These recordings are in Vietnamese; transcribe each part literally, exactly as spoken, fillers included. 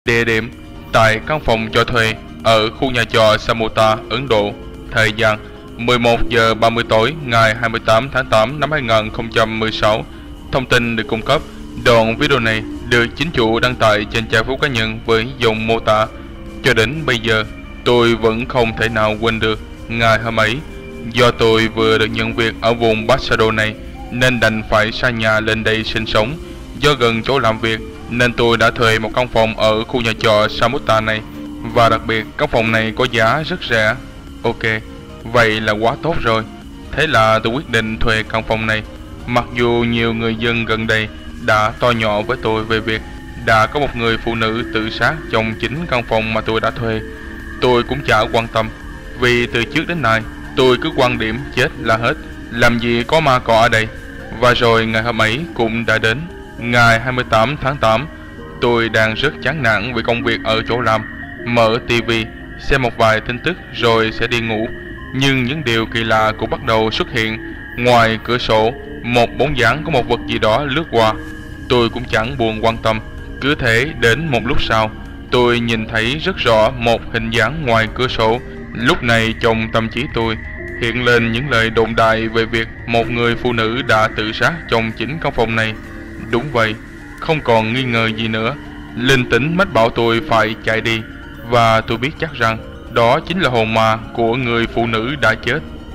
Địa điểm tại căn phòng cho thuê ở khu nhà trọ Samota, Ấn Độ. Thời gian mười một giờ ba mươi tối ngày hai mươi tám tháng tám năm hai nghìn không trăm mười sáu. Thông tin được cung cấp. Đoạn video này được chính chủ đăng tải trên trang Facebook cá nhân với dòng mô tả: cho đến bây giờ tôi vẫn không thể nào quên được ngày hôm ấy. Do tôi vừa được nhận việc ở vùng Basado này nên đành phải xa nhà lên đây sinh sống. Do gần chỗ làm việc nên tôi đã thuê một căn phòng ở khu nhà trọ Samutta này, và đặc biệt căn phòng này có giá rất rẻ. Ok, vậy là quá tốt rồi. Thế là tôi quyết định thuê căn phòng này. Mặc dù nhiều người dân gần đây đã to nhỏ với tôi về việc đã có một người phụ nữ tự sát trong chính căn phòng mà tôi đã thuê, tôi cũng chả quan tâm, vì từ trước đến nay tôi cứ quan điểm chết là hết, làm gì có ma cọ ở đây. Và rồi ngày hôm ấy cũng đã đến. Ngày hai mươi tám tháng tám, tôi đang rất chán nản vì công việc ở chỗ làm, mở tivi xem một vài tin tức rồi sẽ đi ngủ. Nhưng những điều kỳ lạ cũng bắt đầu xuất hiện. Ngoài cửa sổ, một bóng dáng có một vật gì đó lướt qua. Tôi cũng chẳng buồn quan tâm. Cứ thế đến một lúc sau, tôi nhìn thấy rất rõ một hình dáng ngoài cửa sổ. Lúc này trong tâm trí tôi hiện lên những lời đồn đại về việc một người phụ nữ đã tự sát trong chính căn phòng này. Đúng vậy, không còn nghi ngờ gì nữa. Linh tính mách bảo tôi phải chạy đi, và tôi biết chắc rằng đó chính là hồn ma của người phụ nữ đã chết.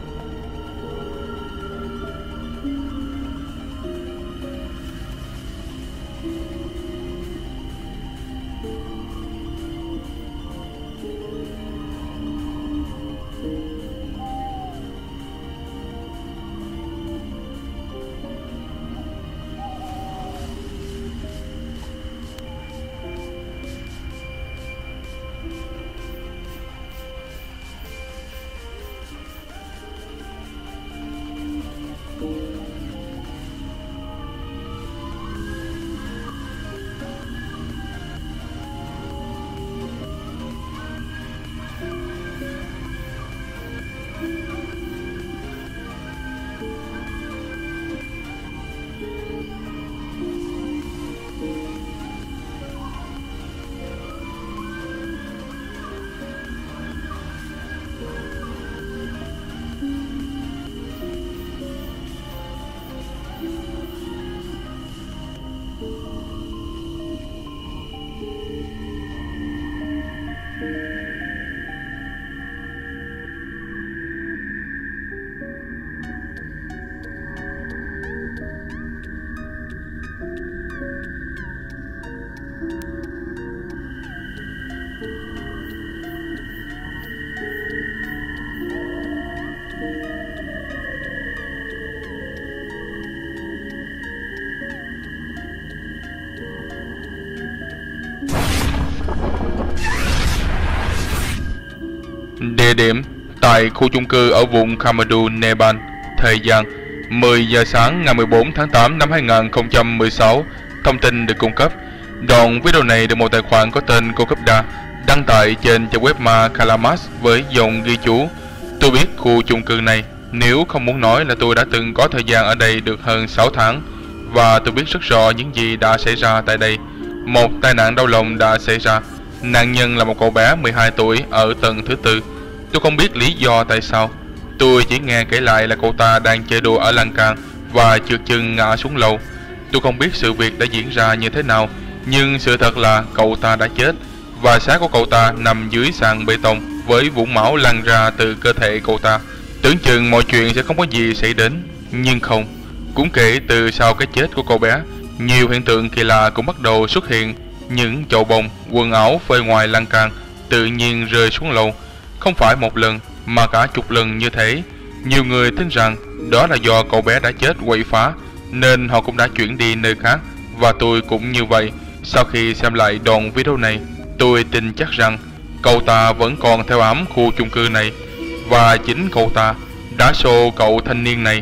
Địa điểm tại khu chung cư ở vùng Kathmandu, Nepal. Thời gian mười giờ sáng ngày mười bốn tháng tám năm hai nghìn không trăm mười sáu. Thông tin được cung cấp. Đoạn video này được một tài khoản có tên Kokubda đăng tải trên trang web Ma Kalamas với dòng ghi chú: tôi biết khu chung cư này, nếu không muốn nói là tôi đã từng có thời gian ở đây được hơn sáu tháng, và tôi biết rất rõ những gì đã xảy ra tại đây. Một tai nạn đau lòng đã xảy ra. Nạn nhân là một cậu bé mười hai tuổi ở tầng thứ tư. Tôi không biết lý do tại sao. Tôi chỉ nghe kể lại là cậu ta đang chơi đùa ở lan can và trượt chân ngã xuống lầu. Tôi không biết sự việc đã diễn ra như thế nào, nhưng sự thật là cậu ta đã chết, và xác của cậu ta nằm dưới sàn bê tông với vũng máu lan ra từ cơ thể cậu ta. Tưởng chừng mọi chuyện sẽ không có gì xảy đến, nhưng không. Cũng kể từ sau cái chết của cậu bé, nhiều hiện tượng kỳ lạ cũng bắt đầu xuất hiện. Những chậu bông, quần áo phơi ngoài lan can tự nhiên rơi xuống lầu, không phải một lần mà cả chục lần như thế. Nhiều người tin rằng đó là do cậu bé đã chết quậy phá, nên họ cũng đã chuyển đi nơi khác, và tôi cũng như vậy. Sau khi xem lại đoạn video này, tôi tin chắc rằng cậu ta vẫn còn theo ám khu chung cư này, và chính cậu ta đã xô cậu thanh niên này.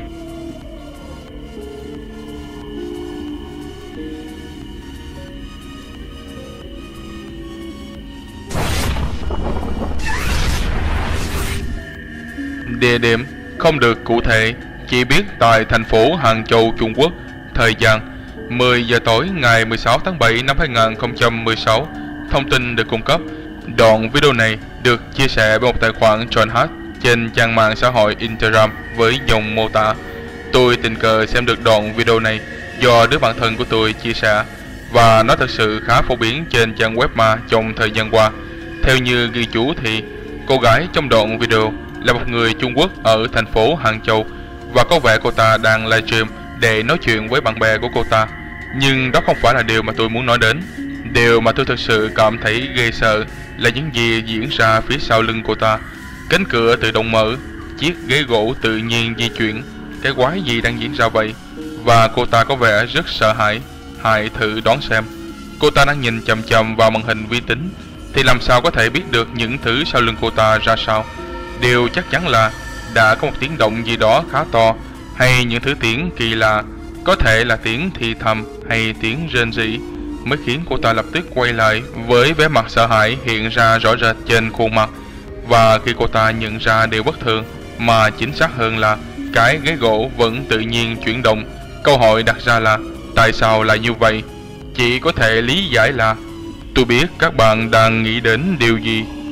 Địa điểm không được cụ thể, chỉ biết tại thành phố Hàng Châu, Trung Quốc. Thời gian mười giờ tối ngày mười sáu tháng bảy năm hai nghìn không trăm mười sáu. Thông tin được cung cấp. Đoạn video này được chia sẻ bởi một tài khoản John Hart trên trang mạng xã hội Instagram với dòng mô tả: tôi tình cờ xem được đoạn video này do đứa bạn thân của tôi chia sẻ, và nó thực sự khá phổ biến trên trang web ma trong thời gian qua. Theo như ghi chú thì cô gái trong đoạn video là một người Trung Quốc ở thành phố Hàng Châu, và có vẻ cô ta đang livestream để nói chuyện với bạn bè của cô ta. Nhưng đó không phải là điều mà tôi muốn nói đến. Điều mà tôi thực sự cảm thấy ghê sợ là những gì diễn ra phía sau lưng cô ta. Cánh cửa tự động mở, chiếc ghế gỗ tự nhiên di chuyển. Cái quái gì đang diễn ra vậy? Và cô ta có vẻ rất sợ hãi. Hãy thử đoán xem. Cô ta đang nhìn chằm chằm vào màn hình vi tính, thì làm sao có thể biết được những thứ sau lưng cô ta ra sao? Điều chắc chắn là đã có một tiếng động gì đó khá to, hay những thứ tiếng kỳ lạ, có thể là tiếng thì thầm hay tiếng rên rỉ, mới khiến cô ta lập tức quay lại với vẻ mặt sợ hãi hiện ra rõ rệt trên khuôn mặt. Và khi cô ta nhận ra điều bất thường, mà chính xác hơn là cái ghế gỗ vẫn tự nhiên chuyển động, câu hỏi đặt ra là tại sao lại như vậy? Chỉ có thể lý giải là tôi biết các bạn đang nghĩ đến điều gì.